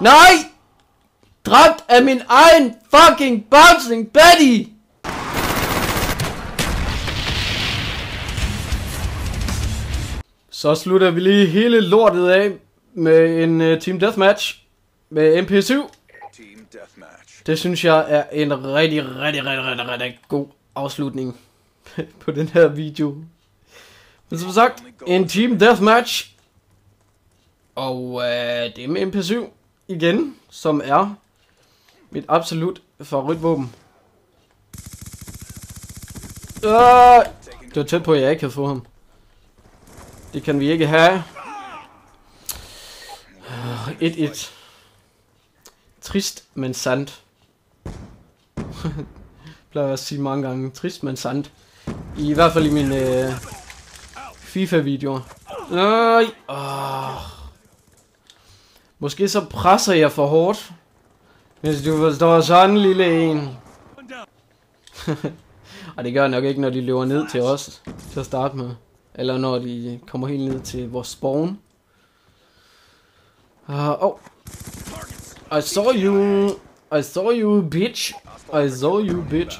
Nej! Dræbt af min egen fucking bouncing Betty! Så slutter vi lige hele lortet af med en Team Deathmatch med MP7. Det synes jeg er en rigtig god afslutning på den her video. Men som sagt, en Team Deathmatch. Og det er med MP7 igen, som er mit absolut favoritvåben. Det var tæt på, at jeg ikke havde fået ham. Det kan vi ikke have. 1-1. Trist, men sandt. Plejer at sige mange gange. Trist, men sandt. I hvert fald i mine FIFA-videoer. Måske så presser jeg for hårdt. Hvis du forstår sådan en lille en. Og det gør jeg nok ikke, når de løber ned til os. Til at starte med. Eller når de kommer helt ned til vores spawn. I saw you, bitch. I saw you, bitch.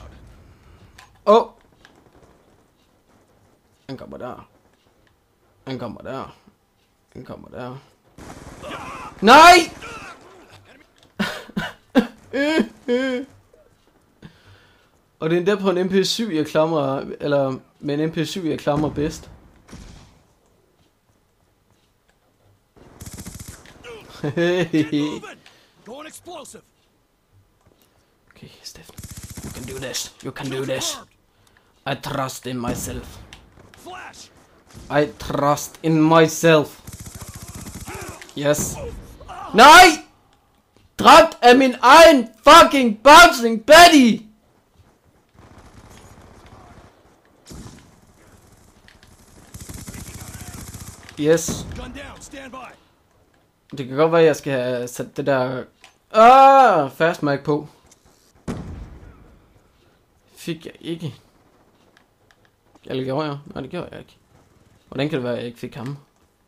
Han kommer der. Han kommer der. Han kommer der. Nej! Og det er endda på en MP7 jeg klamrer, eller med en MP7 jeg klamrer bedst. Okay, Steffen. You can do this. You can do this. I trust in myself. I trust in myself. Yes. Nej! Dræbt af min egen fucking bouncing Betty! Yes. Det kan godt være, at jeg skal have sat det der fast mag på. Fik jeg ikke. Eller gjorde jeg? Nej, det gjorde jeg ikke. Hvordan kan det være, at jeg ikke fik ham?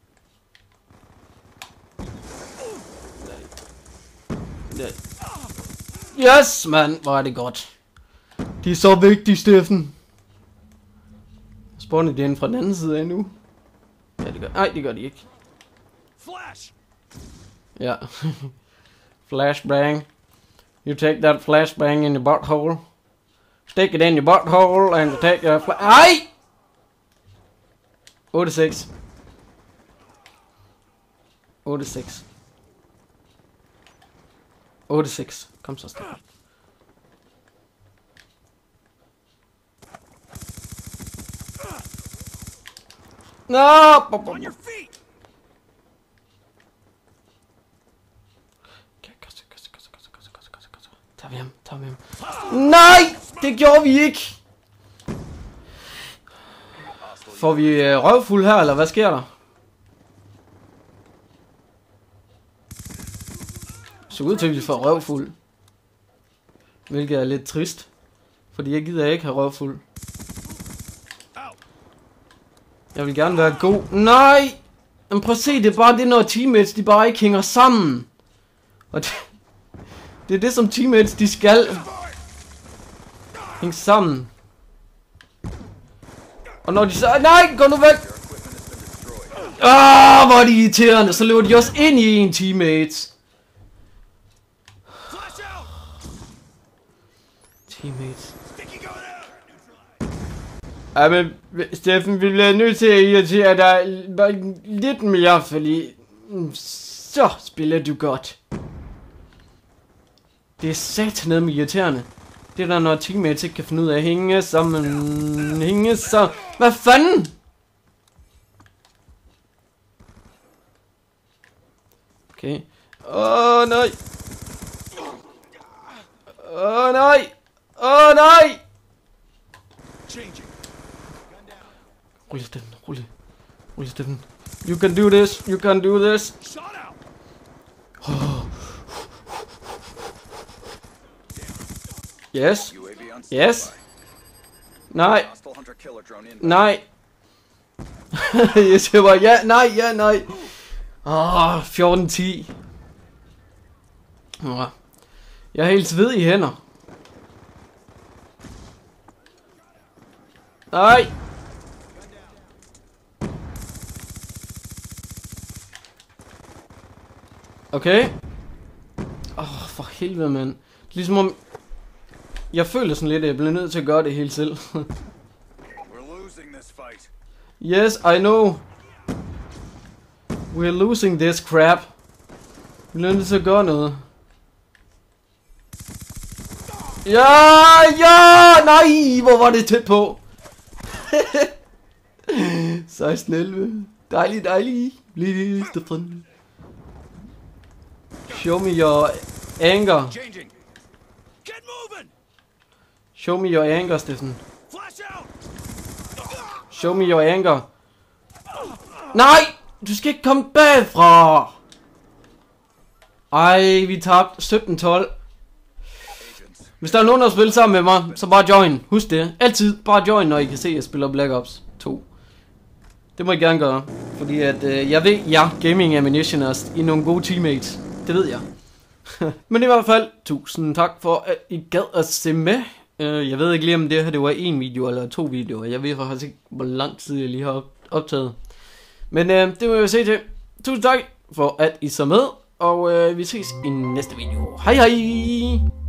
Yes, man, hvor er det godt. De er så vigtige, Steffen. Spawner de ind fra den anden side af nu? Ja, det gør. Nej, det gør de ikke. Ja. Flashbang. You take that flashbang in your butthole. Stick it in your butthole and take your Ej! 8-6. 8-6. 8-6. Kom så, Steffen. No! On your feet. Tager vi ham, tager vi ham. Nej! Det gjorde vi ikke! Får vi røvfuld her, eller hvad sker der? Så ud til, at vi får røvfuld. Hvilket er lidt trist. Fordi jeg gider ikke have røvfuld. Jeg vil gerne være god. Nej! Men prøv at se, det er bare det, når teammates, de bare ikke hænger sammen. Og det er det, som teammates, de skal hænge sammen. Og når de så... Nej, gå nu væk! Hvor er de irriterende. Så løber de også ind i en teammates. Teammates. Ja, men Steffen, vi bliver nødt til at irritere dig lidt mere, fordi så spiller du godt. Det er satan med irriterende. Det er der, når teammates ikke kan finde ud af at hænge sammen. Hænge så. Hvad fanden? Okay. Nej. Nej. Nej. Rulle Steffen, rulle Steffen. You can do this, you can do this. Yes. Yes. Nej. Nej. Jeg siger bare ja, nej, ja, nej. 14-10. Jeg er helt sved i hænder. Nej. Okay. For helvede, mand. Ligesom om... Jeg føler sådan lidt, at jeg bliver nødt til at gøre det helt selv. Yes, I know. We're losing this crap. Vi bliver nødt til at gøre noget. Ja, nej, hvor var det tæt på. 16-11. Dejligt. Bliv Stefan. Show me your anger. Show me your anger, Steffen. Show me your anger. Nej! Du skal ikke komme bagfra! Ej, vi tabte 17-12. Hvis der er nogen, der spiller sammen med mig, så bare join. Husk det. Altid bare join, når I kan se, at jeg spiller Black Ops 2. Det må I gerne gøre. Fordi at jeg ved, Gaming Ammunition er I nogle gode teammates. Det ved jeg. Men i hvert fald, tusind tak for, at I gad at se med. Jeg ved ikke lige, om det her det var en video eller 2 videoer. Jeg ved faktisk ikke, hvor lang tid jeg lige har optaget. Men det må jeg se til. Tusind tak for, at I så med. Og vi ses i næste video. Hej hej!